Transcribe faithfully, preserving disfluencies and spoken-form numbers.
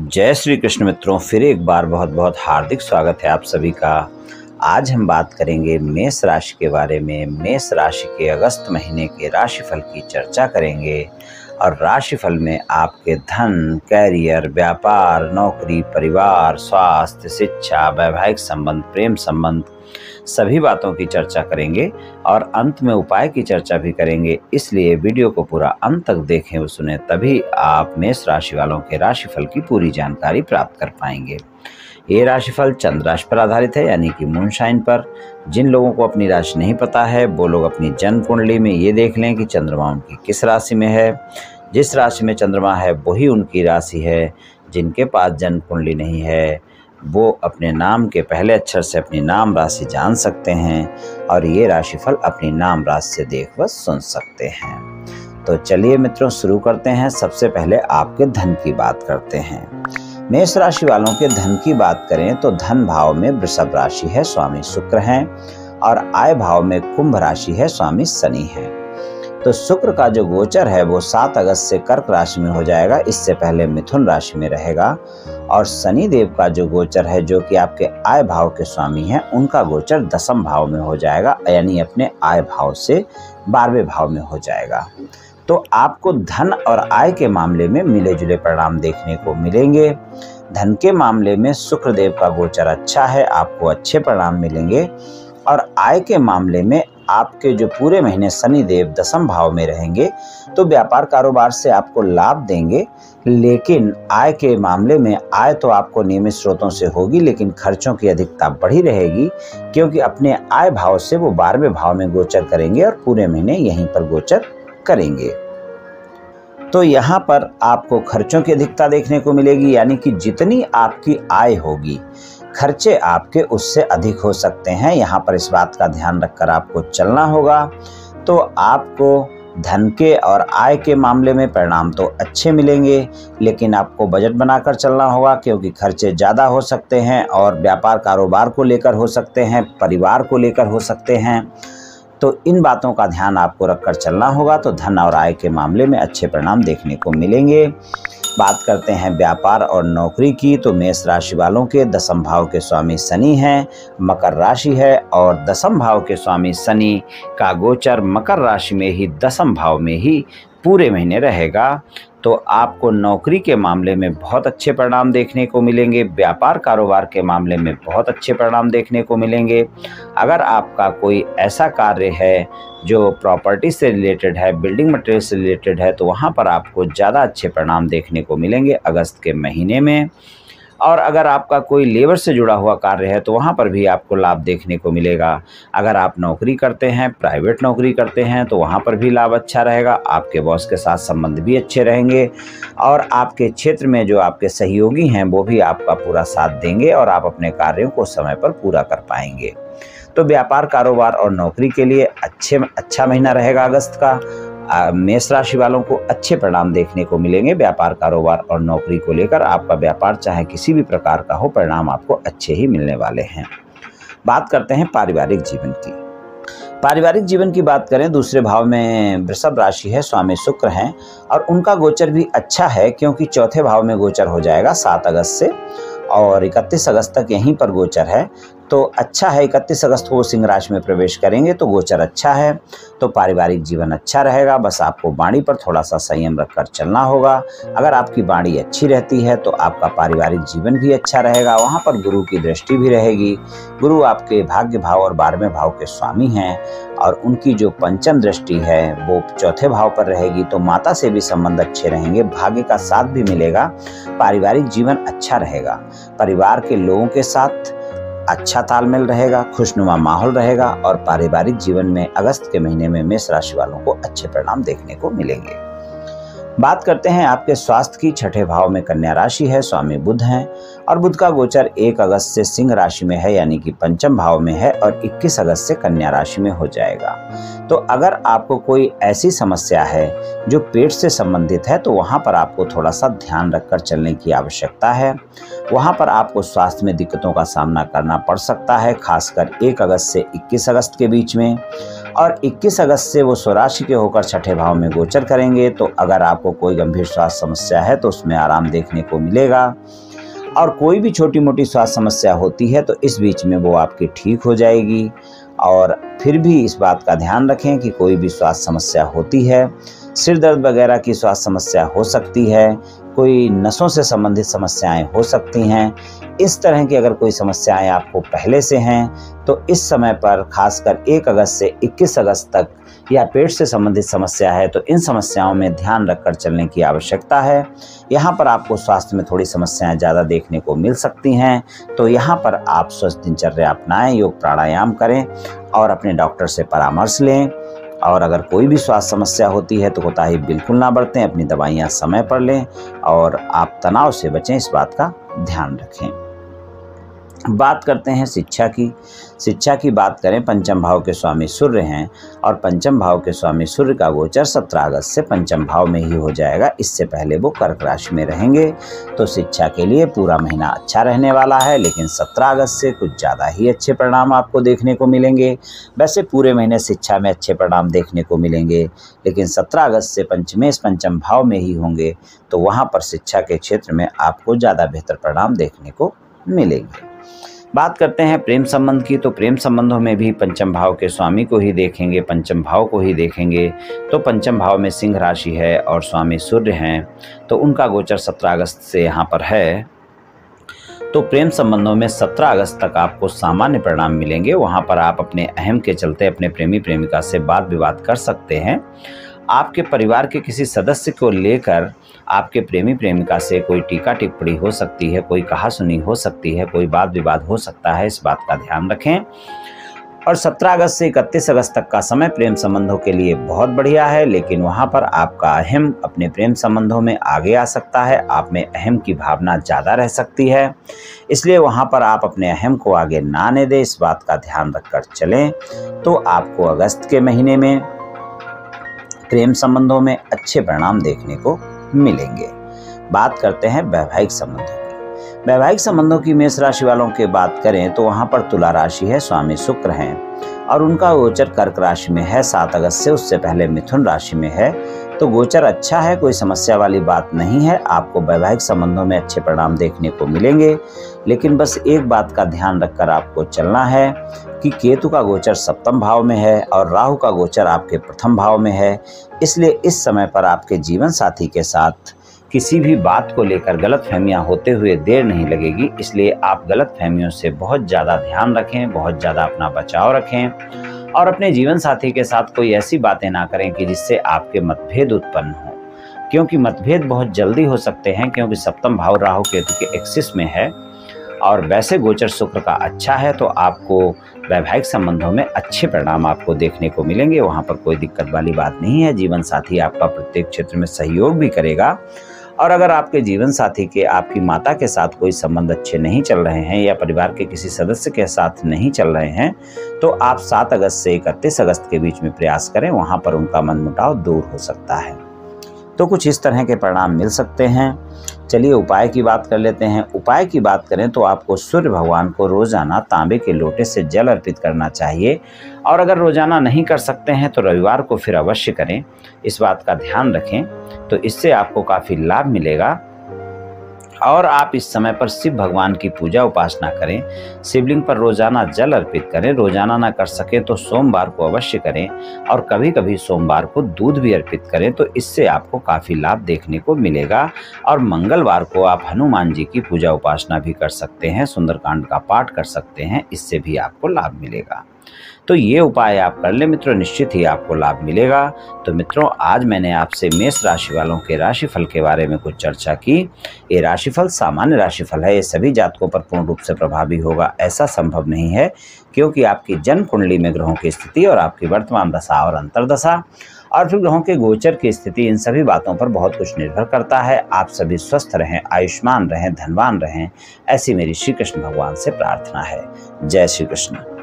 जय श्री कृष्ण मित्रों, फिर एक बार बहुत बहुत हार्दिक स्वागत है आप सभी का। आज हम बात करेंगे मेष राशि के बारे में। मेष राशि के अगस्त महीने के राशिफल की चर्चा करेंगे और राशिफल में आपके धन, कैरियर, व्यापार, नौकरी, परिवार, स्वास्थ्य, शिक्षा, वैवाहिक संबंध, प्रेम संबंध सभी बातों की चर्चा करेंगे और अंत में उपाय की चर्चा भी करेंगे। इसलिए वीडियो को पूरा अंत तक देखें व सुने, तभी आप मेष राशि वालों के राशिफल की पूरी जानकारी प्राप्त कर पाएंगे। ये राशिफल चंद्र राशि पर आधारित है, यानी कि मून साइन पर। जिन लोगों को अपनी राशि नहीं पता है वो लोग अपनी जन्म कुंडली में ये देख लें कि चंद्रमा उनकी किस राशि में है। जिस राशि में चंद्रमा है वही उनकी राशि है। जिनके पास जन्म कुंडली नहीं है वो अपने नाम के पहले अक्षर से अपनी नाम राशि जान सकते हैं और ये राशिफल अपनी नाम राशि से देख व सुन सकते हैं। तो चलिए मित्रों, शुरू करते हैं। सबसे पहले आपके धन की बात करते हैं। मेष राशि वालों के धन की बात करें तो धन भाव में वृषभ राशि है, स्वामी शुक्र हैं, और आय भाव में कुंभ राशि है, स्वामी शनि है। तो शुक्र का जो गोचर है वो सात अगस्त से कर्क राशि में हो जाएगा, इससे पहले मिथुन राशि में रहेगा। और शनि देव का जो गोचर है, जो कि आपके आय भाव के स्वामी हैं, उनका गोचर दसम भाव में हो जाएगा, यानी अपने आय भाव से बारहवें भाव में हो जाएगा। तो आपको धन और आय के मामले में मिले जुले परिणाम देखने को मिलेंगे। धन के मामले में शुक्र देव का गोचर अच्छा है, आपको अच्छे परिणाम मिलेंगे। और आय के मामले में आपके जो पूरे महीने शनि देव दसम भाव में रहेंगे तो व्यापार कारोबार से आपको लाभ देंगे, लेकिन आय के मामले में आय तो आपको नियमित स्रोतों से होगी, लेकिन खर्चों की अधिकता बढ़ी रहेगी, क्योंकि अपने आय भाव से वो बारहवें भाव में गोचर करेंगे और पूरे महीने यहीं पर गोचर करेंगे। तो यहाँ पर आपको खर्चों की अधिकता देखने को मिलेगी, यानी कि जितनी आपकी आय होगी खर्चे आपके उससे अधिक हो सकते हैं। यहाँ पर इस बात का ध्यान रखकर आपको चलना होगा। तो आपको धन के और आय के मामले में परिणाम तो अच्छे मिलेंगे, लेकिन आपको बजट बनाकर चलना होगा, क्योंकि खर्चे ज़्यादा हो सकते हैं और व्यापार कारोबार को लेकर हो सकते हैं, परिवार को लेकर हो सकते हैं। तो इन बातों का ध्यान आपको रखकर चलना होगा। तो धन और आय के मामले में अच्छे परिणाम देखने को मिलेंगे। बात करते हैं व्यापार और नौकरी की, तो मेष राशि वालों के दसम भाव के स्वामी शनि हैं, मकर राशि है, और दसम भाव के स्वामी शनि का गोचर मकर राशि में ही दसम भाव में ही पूरे महीने रहेगा। तो आपको नौकरी के मामले में बहुत अच्छे परिणाम देखने को मिलेंगे। व्यापार कारोबार के मामले में बहुत अच्छे परिणाम देखने को मिलेंगे। अगर आपका कोई ऐसा कार्य है जो प्रॉपर्टी से रिलेटेड है, बिल्डिंग मटेरियल से रिलेटेड है, तो वहाँ पर आपको ज़्यादा अच्छे परिणाम देखने को मिलेंगे अगस्त के महीने में। और अगर आपका कोई लेबर से जुड़ा हुआ कार्य है तो वहाँ पर भी आपको लाभ देखने को मिलेगा। अगर आप नौकरी करते हैं, प्राइवेट नौकरी करते हैं, तो वहाँ पर भी लाभ अच्छा रहेगा। आपके बॉस के साथ संबंध भी अच्छे रहेंगे और आपके क्षेत्र में जो आपके सहयोगी हैं वो भी आपका पूरा साथ देंगे और आप अपने कार्यों को समय पर पूरा कर पाएंगे। तो व्यापार, कारोबार और नौकरी के लिए अच्छे अच्छा महीना रहेगा अगस्त का। मेष राशि वालों को अच्छे परिणाम देखने को मिलेंगे। व्यापार, कारोबार और नौकरी को लेकर आपका व्यापार चाहे किसी भी प्रकार का हो, परिणाम आपको अच्छे ही मिलने वाले हैं। बात करते हैं पारिवारिक जीवन की। पारिवारिक जीवन की बात करें, दूसरे भाव में वृषभ राशि है, स्वामी शुक्र हैं, और उनका गोचर भी अच्छा है, क्योंकि चौथे भाव में गोचर हो जाएगा सात अगस्त से और इकतीस अगस्त तक यहीं पर गोचर है। तो अच्छा है, इकतीस अगस्त को वो सिंह राशि में प्रवेश करेंगे तो गोचर अच्छा है। तो पारिवारिक जीवन अच्छा रहेगा, बस आपको वाणी पर थोड़ा सा संयम रखकर चलना होगा। अगर आपकी वाणी अच्छी रहती है तो आपका पारिवारिक जीवन भी अच्छा रहेगा। वहाँ पर गुरु की दृष्टि भी रहेगी। गुरु आपके भाग्य भाव और बारहवें भाव के स्वामी हैं और उनकी जो पंचम दृष्टि है वो चौथे भाव पर रहेगी। तो माता से भी संबंध अच्छे रहेंगे, भाग्य का साथ भी मिलेगा, पारिवारिक जीवन अच्छा रहेगा। परिवार के लोगों के साथ अच्छा तालमेल रहेगा, खुशनुमा माहौल रहेगा और पारिवारिक जीवन में अगस्त के महीने में मेष राशि वालों को अच्छे परिणाम देखने को मिलेंगे। बात करते हैं आपके स्वास्थ्य की। छठे भाव में कन्या राशि है, स्वामी बुध हैं, और बुध का गोचर एक अगस्त से सिंह राशि में है, यानी कि पंचम भाव में है, और इक्कीस अगस्त से कन्या राशि में हो जाएगा। तो अगर आपको कोई ऐसी समस्या है जो पेट से संबंधित है तो वहाँ पर आपको थोड़ा सा ध्यान रखकर चलने की आवश्यकता है। वहाँ पर आपको स्वास्थ्य में दिक्कतों का सामना करना पड़ सकता है, खासकर एक अगस्त से इक्कीस अगस्त के बीच में। और इक्कीस अगस्त से वो स्वराशि के होकर छठे भाव में गोचर करेंगे। तो अगर आपको कोई गंभीर स्वास्थ्य समस्या है तो उसमें आराम देखने को मिलेगा, और कोई भी छोटी मोटी स्वास्थ्य समस्या होती है तो इस बीच में वो आपकी ठीक हो जाएगी। और फिर भी इस बात का ध्यान रखें कि कोई भी स्वास्थ्य समस्या होती है, सिर दर्द वगैरह की स्वास्थ्य समस्या हो सकती है, कोई नसों से संबंधित समस्याएं हो सकती हैं। इस तरह की अगर कोई समस्याएं आपको पहले से हैं तो इस समय पर खासकर एक अगस्त से इक्कीस अगस्त तक, या पेट से संबंधित समस्या है तो इन समस्याओं में ध्यान रखकर चलने की आवश्यकता है। यहाँ पर आपको स्वास्थ्य में थोड़ी समस्याएं ज़्यादा देखने को मिल सकती हैं, तो यहाँ पर आप स्वस्थ दिनचर्या अपनाएं, योग प्राणायाम करें और अपने डॉक्टर से परामर्श लें। और अगर कोई भी स्वास्थ्य समस्या होती है तो कोताही बिल्कुल ना बरतें, अपनी दवाइयाँ समय पर लें और आप तनाव से बचें, इस बात का ध्यान रखें। बात करते हैं शिक्षा की। शिक्षा की बात करें, पंचम भाव के स्वामी सूर्य हैं और पंचम भाव के स्वामी सूर्य का गोचर सत्रह अगस्त से पंचम भाव में ही हो जाएगा। इससे पहले वो कर्क राशि में रहेंगे। तो शिक्षा के लिए पूरा महीना अच्छा रहने वाला है, लेकिन सत्रह अगस्त से कुछ ज़्यादा ही अच्छे परिणाम आपको देखने को मिलेंगे। वैसे पूरे महीने शिक्षा में अच्छे परिणाम देखने को मिलेंगे, लेकिन सत्रह अगस्त से पंचमेश पंचम भाव में ही होंगे, तो वहाँ पर शिक्षा के क्षेत्र में आपको ज़्यादा बेहतर परिणाम देखने को मिलेंगे। बात करते हैं प्रेम संबंध की। तो प्रेम संबंधों में भी पंचम भाव के स्वामी को ही देखेंगे, पंचम भाव को ही देखेंगे। तो पंचम भाव में सिंह राशि है और स्वामी सूर्य हैं, तो उनका गोचर सत्रह अगस्त से यहाँ पर है। तो प्रेम संबंधों में सत्रह अगस्त तक आपको सामान्य परिणाम मिलेंगे। वहाँ पर आप अपने अहम के चलते अपने प्रेमी प्रेमिका से वाद विवाद कर सकते हैं। आपके परिवार के किसी सदस्य को लेकर आपके प्रेमी प्रेमिका से कोई टीका टिप्पणी हो सकती है, कोई कहासुनी हो सकती है, कोई वाद विवाद हो सकता है, इस बात का ध्यान रखें। और सत्रह अगस्त से इकतीस अगस्त तक का समय प्रेम संबंधों के लिए बहुत बढ़िया है, लेकिन वहाँ पर आपका अहम अपने प्रेम संबंधों में आगे आ सकता है, आप में अहम की भावना ज़्यादा रह सकती है, इसलिए वहाँ पर आप अपने अहम को आगे ना आने दें, इस बात का ध्यान रखकर चलें। तो आपको अगस्त के महीने में प्रेम संबंधों में अच्छे परिणाम देखने को मिलेंगे। बात करते हैं वैवाहिक संबंधों की। वैवाहिक संबंधों की मेष राशि वालों की बात करें तो वहां पर तुला राशि है, स्वामी शुक्र हैं और उनका गोचर कर्क राशि में है सात अगस्त से, उससे पहले मिथुन राशि में है। तो गोचर अच्छा है, कोई समस्या वाली बात नहीं है, आपको वैवाहिक संबंधों में अच्छे परिणाम देखने को मिलेंगे। लेकिन बस एक बात का ध्यान रखकर आपको चलना है कि केतु का गोचर सप्तम भाव में है और राहु का गोचर आपके प्रथम भाव में है, इसलिए इस समय पर आपके जीवन साथी के साथ किसी भी बात को लेकर गलतफहमियां होते हुए देर नहीं लगेगी। इसलिए आप गलतफहमियों से बहुत ज़्यादा ध्यान रखें, बहुत ज़्यादा अपना बचाव रखें और अपने जीवन साथी के साथ कोई ऐसी बातें ना करें कि जिससे आपके मतभेद उत्पन्न हो, क्योंकि मतभेद बहुत जल्दी हो सकते हैं, क्योंकि सप्तम भाव राहु केतु के एक्सिस में है और वैसे गोचर शुक्र का अच्छा है, तो आपको वैवाहिक संबंधों में अच्छे परिणाम आपको देखने को मिलेंगे। वहाँ पर कोई दिक्कत वाली बात नहीं है। जीवन साथी आपका प्रत्येक क्षेत्र में सहयोग भी करेगा। और अगर आपके जीवन साथी के आपकी माता के साथ कोई संबंध अच्छे नहीं चल रहे हैं या परिवार के किसी सदस्य के साथ नहीं चल रहे हैं, तो आप सात अगस्त से इकतीस अगस्त के बीच में प्रयास करें, वहाँ पर उनका मनमुटाव दूर हो सकता है। तो कुछ इस तरह के परिणाम मिल सकते हैं। चलिए उपाय की बात कर लेते हैं। उपाय की बात करें तो आपको सूर्य भगवान को रोजाना तांबे के लोटे से जल अर्पित करना चाहिए, और अगर रोजाना नहीं कर सकते हैं तो रविवार को फिर अवश्य करें, इस बात का ध्यान रखें। तो इससे आपको काफ़ी लाभ मिलेगा। और आप इस समय पर शिव भगवान की पूजा उपासना करें, शिवलिंग पर रोजाना जल अर्पित करें। रोजाना ना कर सके तो सोमवार को अवश्य करें और कभी कभी सोमवार को दूध भी अर्पित करें, तो इससे आपको काफ़ी लाभ देखने को मिलेगा। और मंगलवार को आप हनुमान जी की पूजा उपासना भी कर सकते हैं, सुंदरकांड का पाठ कर सकते हैं, इससे भी आपको लाभ मिलेगा। तो ये उपाय आप कर ले मित्रों, निश्चित ही आपको लाभ मिलेगा। तो मित्रों, आज मैंने आपसे मेष राशि वालों के राशिफल के बारे में कुछ चर्चा की। ये राशिफल सामान्य राशिफल है, ये सभी जातकों पर पूर्ण रूप से प्रभावी होगा ऐसा संभव नहीं है, क्योंकि आपकी जन्म कुंडली में ग्रहों की स्थिति और आपकी वर्तमान दशा और अंतर्दशा और फिर ग्रहों के गोचर की स्थिति, इन सभी बातों पर बहुत कुछ निर्भर करता है। आप सभी स्वस्थ रहें, आयुष्मान रहें, धनवान रहें, ऐसी मेरी श्री कृष्ण भगवान से प्रार्थना है। जय श्री कृष्ण।